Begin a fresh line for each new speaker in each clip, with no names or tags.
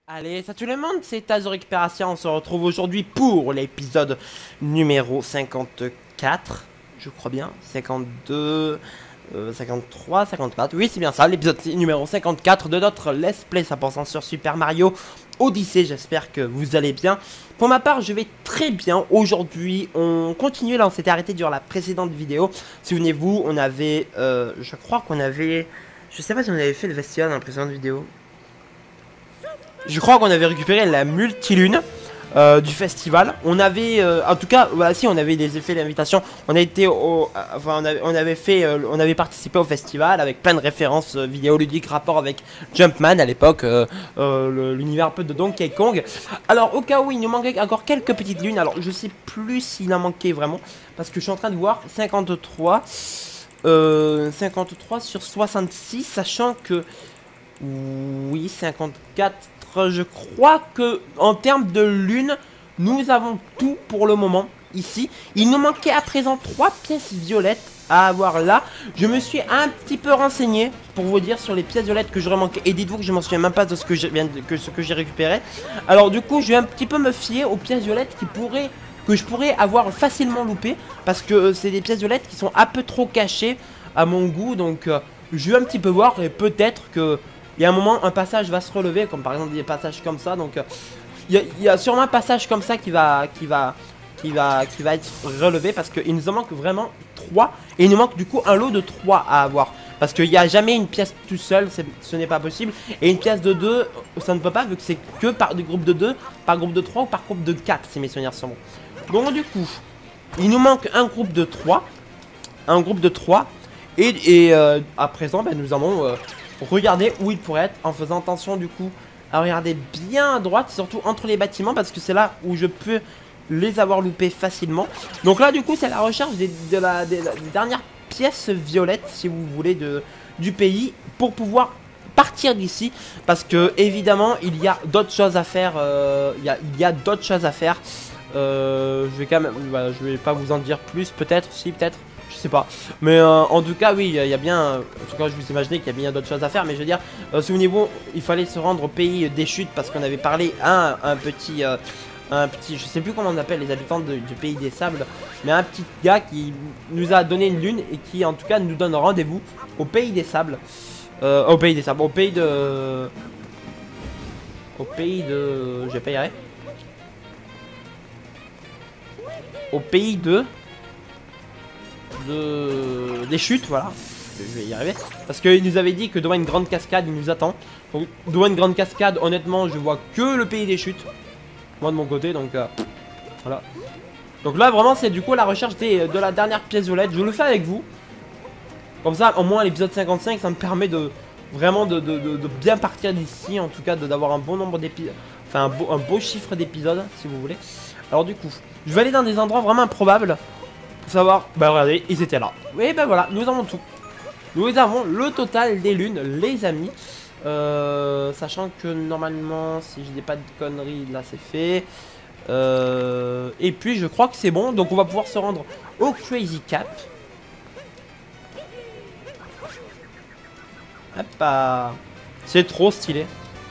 Allez, salut tout le monde, c'est Taz de Récupération, on se retrouve aujourd'hui pour l'épisode numéro 54, je crois bien, 52, 53, 54, oui c'est bien ça, l'épisode numéro 54 de notre Let's Play 100% sur Super Mario Odyssey, j'espère que vous allez bien. Pour ma part, je vais très bien, aujourd'hui on continue, là on s'était arrêté durant la précédente vidéo, souvenez-vous, on avait, je crois qu'on avait, je sais pas si on avait fait le vestiaire dans la précédente vidéo. Je crois qu'on avait récupéré la multilune du festival. On avait, en tout cas, bah, si on avait des effets d'invitation. On a été au, enfin, on avait participé au festival avec plein de références vidéoludiques, rapport avec Jumpman à l'époque, l'univers un peu de Donkey Kong. Alors au cas où il nous manquait encore quelques petites lunes. Alors je sais plus s'il en manquait vraiment parce que je suis en train de voir 53 sur 66, sachant que oui 54. Je crois que en termes de lune, nous avons tout pour le moment ici. Il nous manquait à présent 3 pièces violettes à avoir là. Je me suis un petit peu renseigné pour vous dire sur les pièces violettes que j'aurais manqué. Et dites-vous que je m'en souviens même pas de ce que j'ai récupéré. Alors du coup, je vais un petit peu me fier aux pièces violettes que je pourrais avoir facilement loupé, parce que c'est des pièces violettes qui sont un peu trop cachées à mon goût. Donc je vais un petit peu voir et peut-être que il y a un moment, un passage va se relever, comme par exemple des passages comme ça. Donc, il y a sûrement un passage comme ça qui va être relevé, parce qu'il nous en manque vraiment 3. Et il nous manque du coup un lot de 3 à avoir. Parce qu'il n'y a jamais une pièce tout seul, ce n'est pas possible. Et une pièce de 2, ça ne peut pas, vu que c'est que par des groupes de 2, par groupe de 3 ou par groupe de 4, si mes souvenirs sont bons. Donc du coup, il nous manque un groupe de 3. Un groupe de 3. Et à présent, ben, nous allons... regardez où il pourrait être, en faisant attention du coup à regarder bien à droite, surtout entre les bâtiments, parce que c'est là où je peux les avoir loupés facilement. Donc là du coup c'est la recherche des dernières pièces violettes, si vous voulez, du pays, pour pouvoir partir d'ici, parce que évidemment il y a d'autres choses à faire. Il y a d'autres choses à faire. Je vais quand même, voilà, je vais pas vous en dire plus, peut-être, si peut-être. Je sais pas, mais en tout cas oui, il y a bien, en tout cas je vous imaginais qu'il y a bien d'autres choses à faire, mais je veux dire, souvenez-vous, il fallait se rendre au pays des chutes, parce qu'on avait parlé à un petit, je sais plus comment on appelle les habitants du pays des sables, mais un petit gars qui nous a donné une lune et qui en tout cas nous donne rendez-vous au pays des sables, au pays de, je vais pas y arriver, au pays des chutes, voilà, je vais y arriver, parce qu'il nous avait dit que devant une grande cascade il nous attend. Donc devant une grande cascade, honnêtement je vois que le pays des chutes, moi de mon côté, donc voilà. Donc là vraiment c'est du coup la recherche de la dernière pièce violette. Je le fais avec vous, comme ça au moins l'épisode 55 ça me permet de vraiment de bien partir d'ici, en tout cas d'avoir un bon nombre d'épisodes, enfin un beau chiffre d'épisodes si vous voulez. Alors du coup je vais aller dans des endroits vraiment improbables pour savoir, bah regardez, ils étaient là. Et ben voilà, nous avons tout. Nous avons le total des lunes, les amis. Sachant que normalement, si je dis pas de conneries, là c'est fait. Et puis je crois que c'est bon. Donc on va pouvoir se rendre au Crazy Cap. Hop là. C'est trop stylé.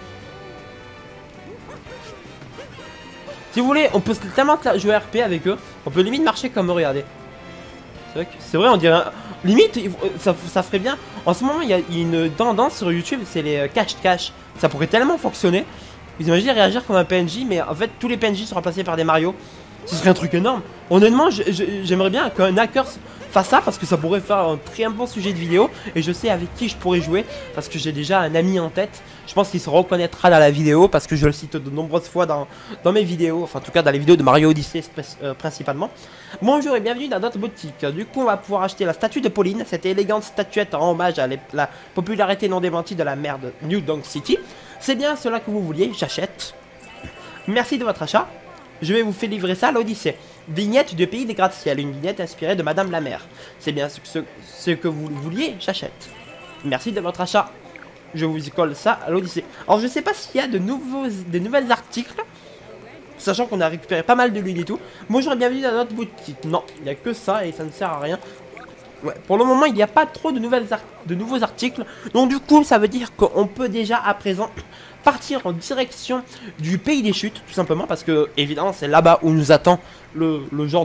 Si vous voulez, on peut tellement jouer RP avec eux. On peut limite marcher comme eux, regardez. C'est vrai, on dirait... Limite, ça ferait bien. En ce moment, il y a une tendance sur YouTube, c'est les cache-cache. Ça pourrait tellement fonctionner. Vous imaginez réagir comme un PNJ, mais en fait, tous les PNJ sont remplacés par des Mario. Ce serait un truc énorme. Honnêtement, j'aimerais bien qu'un hacker fasse ça, parce que ça pourrait faire un très bon sujet de vidéo. Et je sais avec qui je pourrais jouer, parce que j'ai déjà un ami en tête. Je pense qu'il se reconnaîtra dans la vidéo, parce que je le cite de nombreuses fois dans mes vidéos. Enfin, en tout cas, dans les vidéos de Mario Odyssey principalement. Bonjour et bienvenue dans notre boutique. Du coup, on va pouvoir acheter la statue de Pauline, cette élégante statuette en hommage à la popularité non démentie de la mère de New Donk City. C'est bien cela que vous vouliez, j'achète. Merci de votre achat. Je vais vous faire livrer ça à l'Odyssée. Vignette de pays des gratte-ciel, une vignette inspirée de Madame la Mère. C'est bien ce que vous vouliez, j'achète. Merci de votre achat. Je vous colle ça à l'Odyssée. Alors je sais pas s'il y a de nouvelles articles, sachant qu'on a récupéré pas mal de l'huile et tout. Bonjour et bienvenue dans notre boutique. Non, il n'y a que ça et ça ne sert à rien. Ouais, pour le moment, il n'y a pas trop de nouveaux articles. Donc du coup, ça veut dire qu'on peut déjà à présent partir en direction du pays des chutes, tout simplement, parce que évidemment, c'est là-bas où nous attend le genre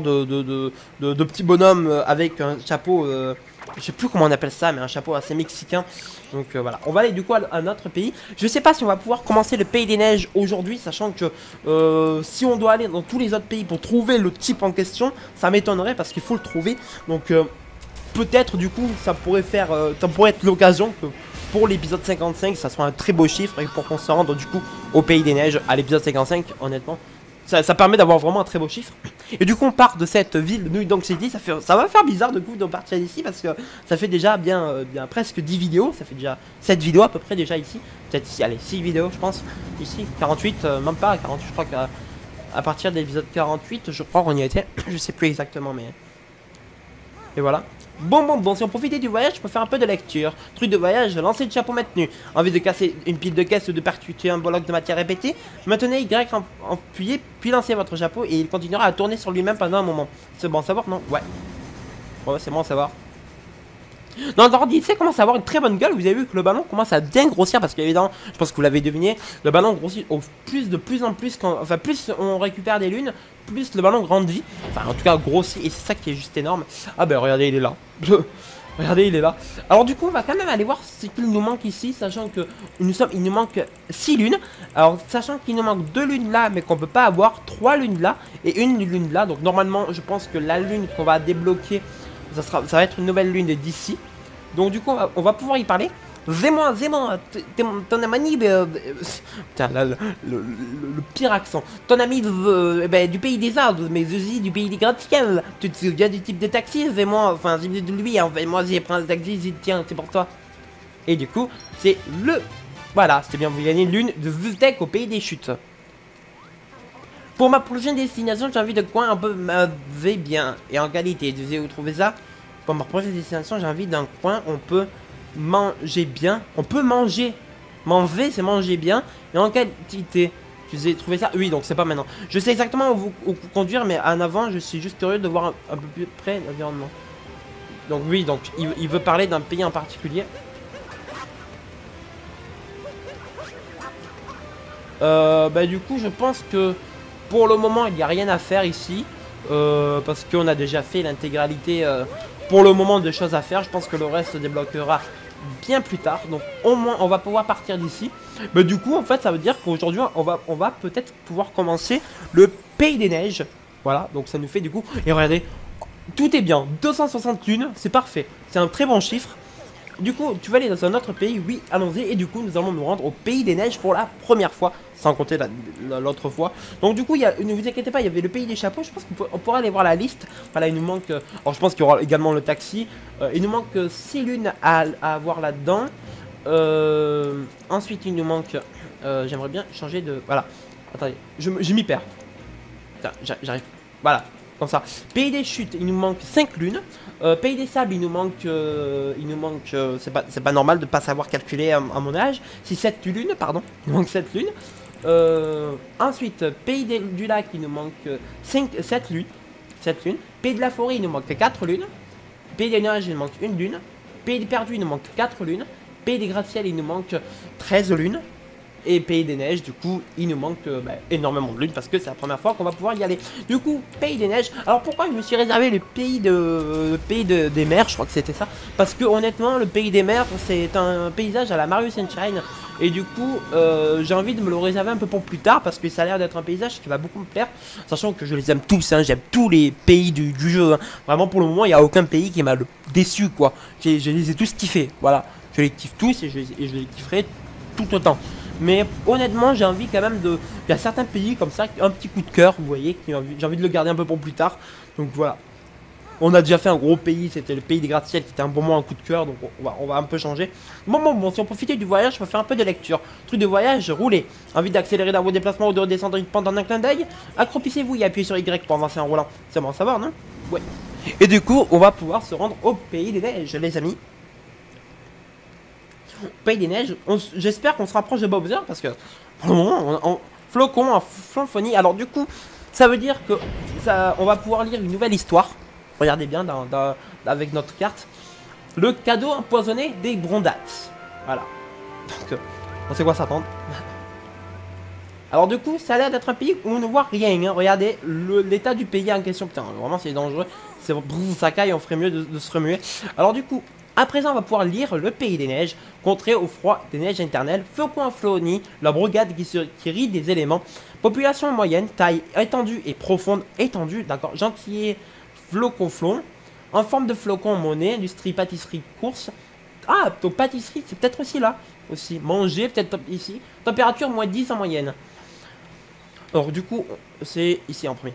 de petit bonhomme avec un chapeau, je sais plus comment on appelle ça, mais un chapeau assez mexicain. Donc voilà, on va aller du coup à notre pays. Je sais pas si on va pouvoir commencer le pays des neiges aujourd'hui, sachant que si on doit aller dans tous les autres pays pour trouver le type en question, ça m'étonnerait parce qu'il faut le trouver. Donc peut-être du coup ça pourrait être l'occasion que pour l'épisode 55 ça soit un très beau chiffre et pour qu'on se rende du coup au pays des neiges à l'épisode 55. Honnêtement ça permet d'avoir vraiment un très beau chiffre. Et du coup on part de cette ville New Donk City. Ça va faire bizarre de coup de partir d'ici parce que ça fait déjà bien presque 10 vidéos. Ça fait déjà 7 vidéos à peu près déjà ici. Peut-être ici, allez 6 vidéos je pense. Ici 48, même pas 48, je crois qu'à partir de l'épisode 48 je crois qu'on y était. Je sais plus exactement mais... Et voilà. Bon, si on profitait du voyage, je peux faire un peu de lecture. Truc de voyage, lancer le chapeau maintenu. Envie de casser une pile de caisse ou de percuter un bloc de matière répétée. Maintenez Y appuyé, puis lancez votre chapeau et il continuera à tourner sur lui-même pendant un moment. C'est bon à savoir, non? Ouais. Ouais, c'est bon à savoir. Dans l'Odyssée commence à avoir une très bonne gueule. Vous avez vu que le ballon commence à bien grossir parce qu'évidemment, je pense que vous l'avez deviné, le ballon grossit de plus en plus enfin plus on récupère des lunes, plus le ballon grandit. Enfin en tout cas grossit et c'est ça qui est juste énorme. Ah ben regardez il est là. Regardez il est là. Alors du coup on va quand même aller voir ce qu'il nous manque ici, sachant que il nous manque 6 lunes. Alors sachant qu'il nous manque 2 lunes là mais qu'on peut pas avoir, 3 lunes là et une lune là. Donc normalement je pense que la lune qu'on va débloquer ça va être une nouvelle lune d'ici. Donc du coup on va pouvoir y parler. Zémo, ton ami putain là, le pire accent. Ton ami du pays des arbres, mais aussi du pays des gratte-ciel. Tu te souviens du type de taxi, Zémo, enfin de lui, hein, moi j'ai pris un taxi, tiens c'est pour toi. Et du coup c'est le... Voilà, c'est bien, vous gagnez l'une de Vutec au pays des chutes. Pour ma prochaine destination, j'ai envie de coin un peu mauvais bien et en qualité. Vous avez trouvé ça? Pour ma prochaine destination, j'ai envie d'un coin où on peut manger bien. On peut manger. Manger, c'est manger bien et en qualité. Vous avez trouvé ça? Oui, donc c'est pas maintenant. Je sais exactement où vous conduire, mais en avant, je suis juste curieux de voir un peu plus près l'environnement. Donc oui, donc il veut parler d'un pays en particulier. Du coup, je pense que pour le moment, il n'y a rien à faire ici. Parce qu'on a déjà fait l'intégralité pour le moment de choses à faire. Je pense que le reste se débloquera bien plus tard. Donc au moins, on va pouvoir partir d'ici. Du coup, en fait, ça veut dire qu'aujourd'hui, on va peut-être pouvoir commencer le pays des neiges. Voilà, donc ça nous fait du coup... Et regardez, tout est bien. 260 lunes, c'est parfait. C'est un très bon chiffre. Du coup, tu vas aller dans un autre pays, oui, allons-y. Et du coup, nous allons nous rendre au pays des neiges pour la première fois, sans compter l'autre fois. Donc du coup, ne vous inquiétez pas, il y avait le pays des chapeaux. Je pense qu'on pourra aller voir la liste. Voilà, il nous manque... alors je pense qu'il y aura également le taxi. Il nous manque 6 lunes à avoir là-dedans. Ensuite, il nous manque... j'aimerais bien changer de... Voilà. Attendez, je m'y perds. J'arrive... Voilà. Comme ça. Pays des chutes, il nous manque 5 lunes. Pays des sables, il nous manque c'est pas normal de pas savoir calculer à mon âge. C'est 7 lunes, pardon. Il nous manque 7 lunes. Ensuite, pays du lac, il nous manque 7 lunes. 7 lunes. Pays de la forêt, il nous manque 4 lunes. Pays des nuages, il nous manque 1 lune. Pays des perdus, il nous manque 4 lunes. Pays des gratte-ciel, il nous manque 13 lunes. Et pays des neiges, du coup, il nous manque énormément de lunes parce que c'est la première fois qu'on va pouvoir y aller. Du coup, pays des neiges. Alors pourquoi je me suis réservé le pays des mers, je crois que c'était ça. Parce que honnêtement, le pays des mers, c'est un paysage à la Mario Sunshine. Et du coup, j'ai envie de me le réserver un peu pour plus tard parce que ça a l'air d'être un paysage qui va beaucoup me plaire. Sachant que je les aime tous, hein, j'aime tous les pays du jeu. Hein. Vraiment, pour le moment, il n'y a aucun pays qui m'a déçu, quoi. Je les ai tous kiffés, voilà. Je les kiffe tous et je les kifferai tout autant. Mais honnêtement, j'ai envie quand même de... Il y a certains pays comme ça, un petit coup de cœur, vous voyez, j'ai envie de le garder un peu pour plus tard. Donc voilà. On a déjà fait un gros pays, c'était le pays des gratte-ciel qui était un bon moment un coup de cœur, donc on va un peu changer. Bon, si on profitait du voyage, je peux faire un peu de lecture. Truc de voyage, roulez. Envie d'accélérer dans vos déplacements ou de redescendre une pente en un clin d'œil? Accroupissez-vous et appuyez sur Y pour avancer en roulant. C'est bon à savoir, non? Ouais. Et du coup, on va pouvoir se rendre au pays des neiges, les amis. Pays des neiges, j'espère qu'on se rapproche de Bowser parce que pour le moment en flocon, en flanphonie. Alors du coup ça veut dire que on va pouvoir lire une nouvelle histoire. Regardez bien dans avec notre carte. Le cadeau empoisonné des Brondates. Voilà. Donc, on sait quoi s'attendre. Alors du coup, ça a l'air d'être un pays où on ne voit rien. Hein. Regardez l'état du pays en question. Putain, vraiment c'est dangereux. C'est Sakai, on ferait mieux de se remuer. Alors du coup, à présent, on va pouvoir lire le pays des neiges, contrée au froid des neiges éternelles, Faucon Floni, la brigade qui rit des éléments, population moyenne, taille étendue et profonde, étendue, d'accord, gentillet, flocon, en forme de flocon monnaie, industrie, pâtisserie, course. Ah, donc pâtisserie, c'est peut-être aussi là, aussi, manger, peut-être ici, température moins 10 en moyenne. Alors du coup, c'est ici en premier.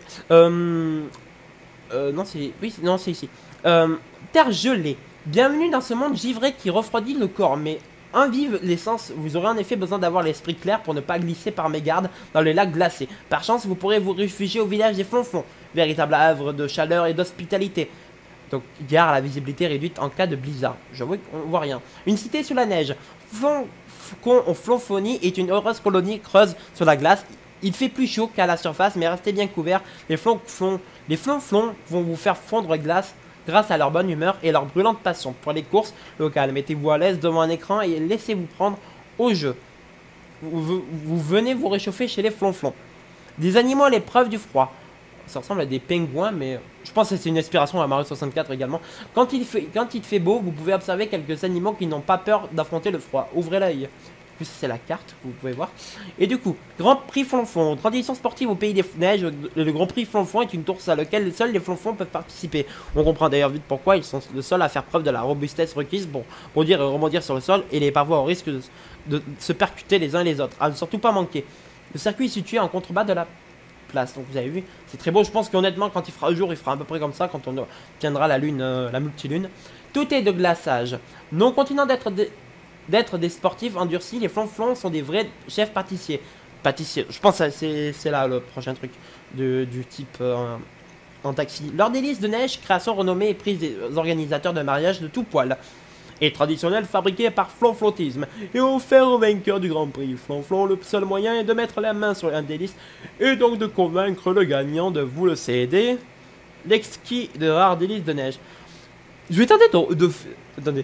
Non, c'est... Oui, non, c'est ici. Terre gelée. Bienvenue dans ce monde givré qui refroidit le corps, mais invive l'essence. Vous aurez en effet besoin d'avoir l'esprit clair pour ne pas glisser par mégarde dans les lacs glacés. Par chance, vous pourrez vous réfugier au village des Flonflons, véritable havre de chaleur et d'hospitalité. Donc, gare à la visibilité réduite en cas de blizzard. J'avoue qu'on voit rien. Une cité sous la neige. Flonflon en Flonfonie est une heureuse colonie creuse sur la glace. Il fait plus chaud qu'à la surface, mais restez bien couverts. Les flonflons vont vous faire fondre glace grâce à leur bonne humeur et leur brûlante passion pour les courses locales. Mettez-vous à l'aise devant un écran et laissez-vous prendre au jeu. Vous venez vous réchauffer chez les flonflons. Des animaux à l'épreuve du froid. Ça ressemble à des pingouins, mais je pense que c'est une inspiration à Mario 64 également. Quand il fait beau, vous pouvez observer quelques animaux qui n'ont pas peur d'affronter le froid. Ouvrez l'œil. C'est la carte, vous pouvez voir. Et du coup, Grand Prix Flonflon. Tradition sportive au pays des neiges. Le Grand Prix Flonflon est une course à laquelle seuls les flonflons peuvent participer. On comprend d'ailleurs vite pourquoi ils sont le seuls à faire preuve de la robustesse requise pour dire et rebondir sur le sol. Et les parfois au risque de se percuter les uns les autres. À ne surtout pas manquer. Le circuit est situé en contrebas de la place. Donc vous avez vu, c'est très beau. Je pense qu'honnêtement, quand il fera jour, il fera à peu près comme ça. Quand on tiendra la lune, la multilune. Tout est de glaçage. Non continent d'être des sportifs endurcis, les flonflons sont des vrais chefs pâtissiers. Je pense que c'est là le prochain truc du type en taxi. Leur délice de neige, création renommée et prise des organisateurs de mariage de tout poil. Et traditionnel fabriqué par Flonflotisme et offert au vainqueur du Grand Prix. Flonflon, le seul moyen est de mettre la main sur un délice et donc de convaincre le gagnant de vous le céder. L'exquis de rares délices de neige. Je vais tenter attendez.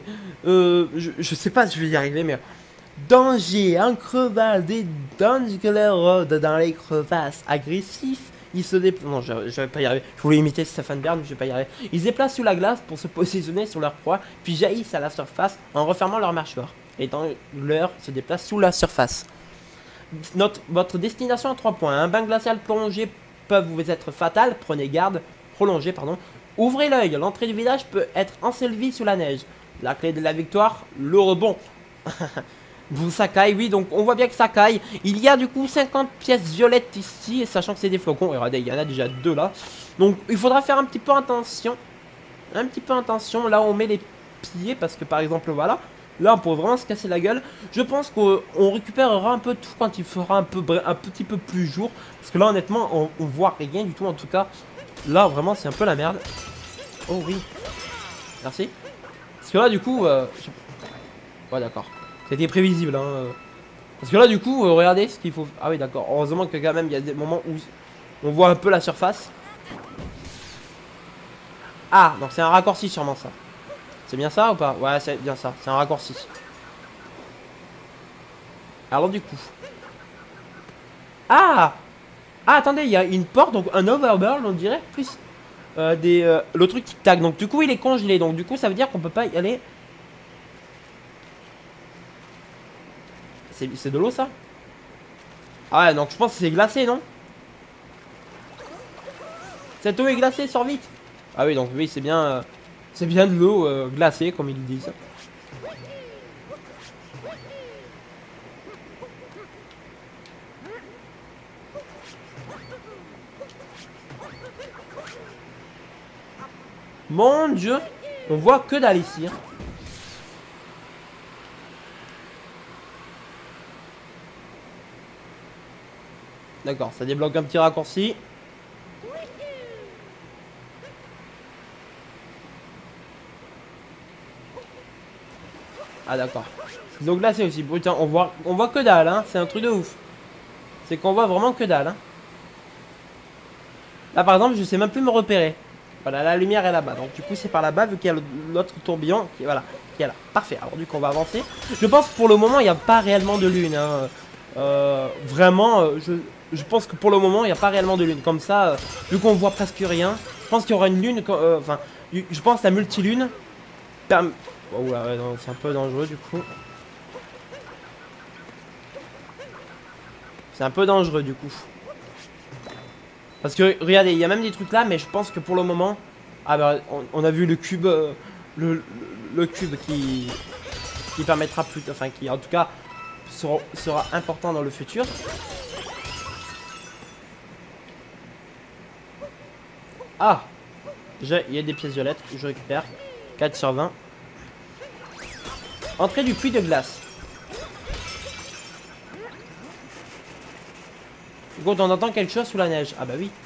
Je sais pas si je vais y arriver, mais... Danger, en crevasse, des dangereux dans les crevasses. Agressifs, ils se déplacent... Non, je vais pas y arriver. Je voulais imiter Stefan Bern, mais je vais pas y arriver. Ils se déplacent sous la glace pour se positionner sur leur proie, puis jaillissent à la surface en refermant leur mâchoire. Et dans l'heure, se déplacent sous la surface. Votre destination à 3 points. Un bain glacial prolongé peut vous être fatal. Prenez garde. Prolongé, pardon. Ouvrez l'œil, l'entrée du village peut être ensevelie sous la neige. La clé de la victoire, le rebond. Vous Sakai, oui, donc on voit bien que Sakai. Il y a du coup 50 pièces violettes ici, sachant que c'est des flocons. Et regardez, il y en a déjà 2 là. Donc il faudra faire un petit peu attention. Un petit peu attention là où on met les pieds, parce que par exemple, voilà. Là, on pourrait vraiment se casser la gueule. Je pense qu'on récupérera un peu tout quand il fera un petit peu plus jour. Parce que là, honnêtement, on voit rien du tout en tout cas. Là, vraiment, c'est un peu la merde. Oh oui. Merci. Parce que là, du coup... Ouais, d'accord. C'était prévisible, hein. Parce que là, du coup, regardez ce qu'il faut... Ah oui, d'accord. Heureusement que quand même, il y a des moments où on voit un peu la surface. Ah, donc c'est un raccourci sûrement, ça. C'est bien ça ou pas? Ouais, c'est bien ça. C'est un raccourci. Alors, du coup... Ah! Ah, attendez, il y a une porte, donc un overburn, on dirait, plus le truc tic-tac. Donc, du coup, il est congelé. Donc, du coup, ça veut dire qu'on peut pas y aller. C'est de l'eau, ça? Ah ouais, donc je pense que c'est glacé, non? Cette eau est glacée, sors vite! Ah oui, donc oui, c'est bien de l'eau glacée, comme ils disent. Mon Dieu, on voit que dalle ici. D'accord, ça débloque un petit raccourci. Ah d'accord. C'est l'eau glacée aussi. Putain, on voit que dalle, hein. C'est un truc de ouf. C'est qu'on voit vraiment que dalle, hein. Là par exemple, je sais même plus me repérer. Voilà, la lumière est là-bas. Donc du coup, c'est par là-bas, vu qu'il y a l'autre tourbillon qui, voilà, qui est là. Parfait. Alors du coup, on va avancer. Je pense que pour le moment, il n'y a pas réellement de lune. Hein. Vraiment, je pense que pour le moment, il n'y a pas réellement de lune. Comme ça, vu qu'on voit presque rien, je pense qu'il y aura une lune. Enfin, je pense que la multilune. Oh là, ouais, c'est un peu dangereux du coup. C'est un peu dangereux du coup. Parce que regardez, il y a même des trucs là, mais je pense que pour le moment. Ah bah, on a vu le cube. Le cube qui permettra plus. Enfin, qui en tout cas sera important dans le futur. Ah! Il y a des pièces violettes que je récupère. 4 sur 20. Entrée du puits de glace. Quand on entend quelque chose sous la neige. Ah bah oui.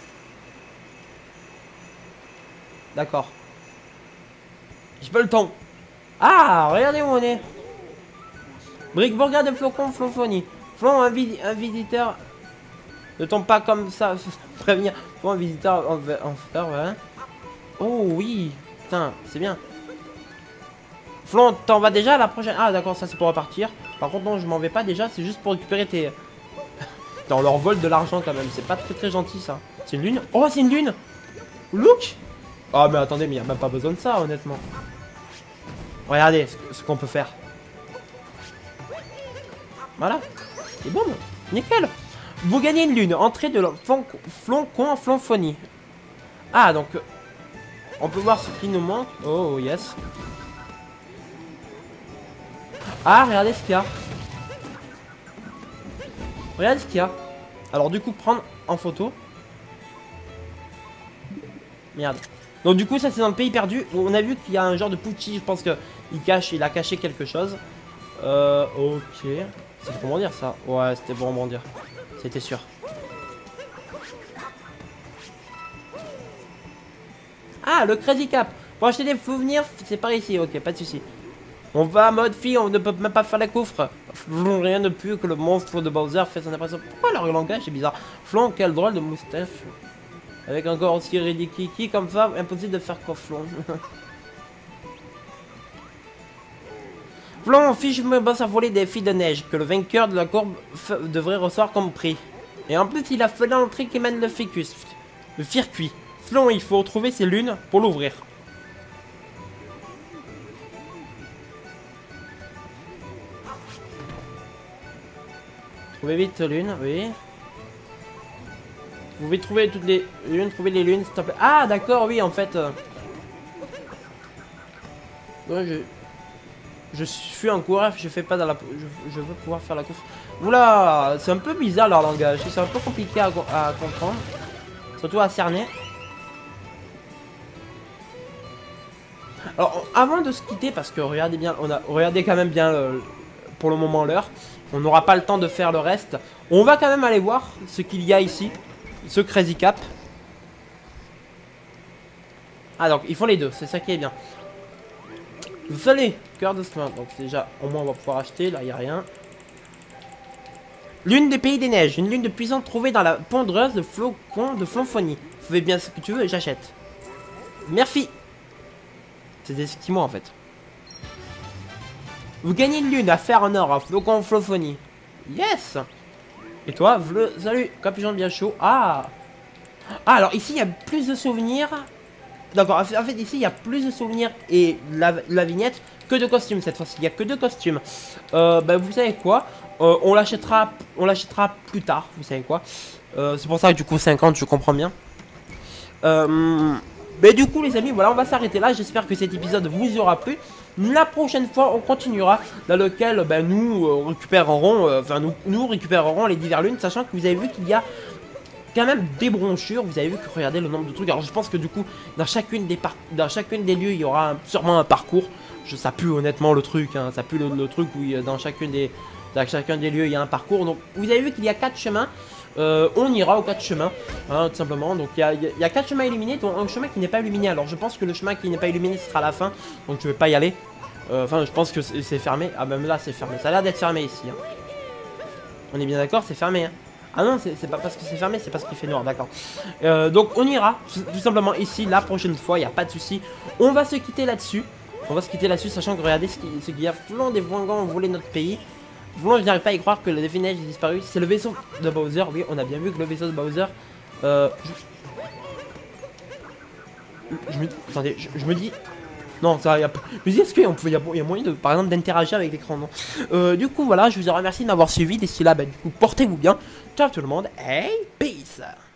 D'accord. J'ai pas le temps. Ah, regardez où on est. Brick Burger de Flocon Flonfoni. Flon, un visiteur. Ne tombe pas comme ça. Prévenir. Flon, un visiteur en fleur, voilà. Oh oui. Putain, c'est bien. Flon, t'en vas déjà à la prochaine. Ah d'accord, ça c'est pour repartir. Par contre non, je m'en vais pas déjà, c'est juste pour récupérer tes... On leur vole de l'argent quand même, c'est pas très gentil ça. C'est une lune? Oh c'est une lune. Look. Oh mais attendez, mais il n'y a même pas besoin de ça honnêtement. Regardez ce qu'on peut faire. Voilà. C'est bon, nickel. Vous gagnez une lune, entrée de Flocon en Flonfonie. Ah donc... On peut voir ce qui nous manque. Oh yes. Ah, regardez ce qu'il y a. Regardez ce qu'il y a. Alors du coup, prendre en photo. Merde. Donc du coup, ça c'est dans le pays perdu. On a vu qu'il y a un genre de Pucci. Je pense qu'il a caché quelque chose. Ok. C'est pour dire ça. Ouais, c'était pour rebondir. C'était sûr. Ah, le Crazy Cap. Pour acheter des souvenirs, c'est par ici. Ok, pas de soucis. On va en mode fille, on ne peut même pas faire la coffre. Flon, rien de plus que le monstre de Bowser fait son impression. Pourquoi leur langage est bizarre? Flon, quel drôle de moustache. Avec un corps aussi ridicule comme ça, impossible de faire quoi, Flon. Flon, fiche me bosse à voler des filles de neige, que le vainqueur de la courbe devrait recevoir comme prix. Et en plus, il a fait l'entrée qui mène le ficus. Le circuit. Flon, il faut retrouver ses lunes pour l'ouvrir. Trouvez vite lune, oui. Vous pouvez trouver toutes les lunes, trouver les lunes, s'il te plaît. Ah, d'accord, oui, en fait. Ouais, je suis un coureur, je fais pas dans la... Je veux pouvoir faire la course. Oula, c'est un peu bizarre leur langage. C'est un peu compliqué à comprendre. Surtout à cerner. Alors, avant de se quitter, parce que regardez bien, regardez quand même bien pour le moment l'heure. On n'aura pas le temps de faire le reste. On va quand même aller voir ce qu'il y a ici. Ce Crazy Cap. Ah donc ils font les deux, c'est ça qui est bien. Vous allez, cœur de soin. Donc déjà, au moins on va pouvoir acheter. Là il n'y a rien. Lune des pays des neiges. Une lune de puissance trouvée dans la pondreuse de Flocon de Flonfonie. Fais bien ce que tu veux et j'achète. Merci. C'est des esquimaux en fait. Vous gagnez une lune à faire en or à Flocon Flonfonie. Yes. Et toi, salut, capuchon bien chaud. Ah. Ah, alors ici il y a plus de souvenirs. D'accord, en fait ici il y a plus de souvenirs et la vignette que de costumes cette fois-ci. Il n'y a que 2 costumes. Bah, vous savez quoi, on l'achètera plus tard, vous savez quoi. C'est pour ça que du coup 50, je comprends bien. Mais du coup les amis, voilà, on va s'arrêter là. J'espère que cet épisode vous aura plu. La prochaine fois, on continuera dans lequel nous récupérerons, nous récupérerons les divers lunes, sachant que vous avez vu qu'il y a quand même des brochures. Vous avez vu que regardez le nombre de trucs. Alors je pense que du coup, dans chacune des lieux, il y aura sûrement un parcours. Ça pue honnêtement le truc, hein, ça pue le truc où dans chacun des lieux il y a un parcours. Donc vous avez vu qu'il y a 4 chemins. On ira aux 4 chemins, hein, tout simplement. Donc il y a 4 chemins illuminés, dont un chemin qui n'est pas illuminé. Alors je pense que le chemin qui n'est pas illuminé sera à la fin, donc je vais pas y aller. Enfin je pense que c'est fermé. Ah même là c'est fermé, ça a l'air d'être fermé ici, hein. On est bien d'accord, c'est fermé, hein. Ah non, c'est pas parce que c'est fermé, c'est parce qu'il fait noir, d'accord. Donc on ira tout simplement ici la prochaine fois, il n'y a pas de souci. On va se quitter là-dessus. On va se quitter là-dessus, sachant que regardez ce qu'il y a. Flan des Vangans ont volé notre pays. Flan, je n'arrive pas à y croire que le défi neige ait disparu. C'est le vaisseau de Bowser, oui, on a bien vu que le vaisseau de Bowser... Attendez, je me dis... Non, ça y a pas. Je me dis, est-ce qu'il y a moyen de, par exemple, d'interagir avec l'écran, non? Du coup, voilà, je vous remercie de m'avoir suivi. D'ici là, bah, du coup, portez-vous bien. Ciao tout le monde, et peace!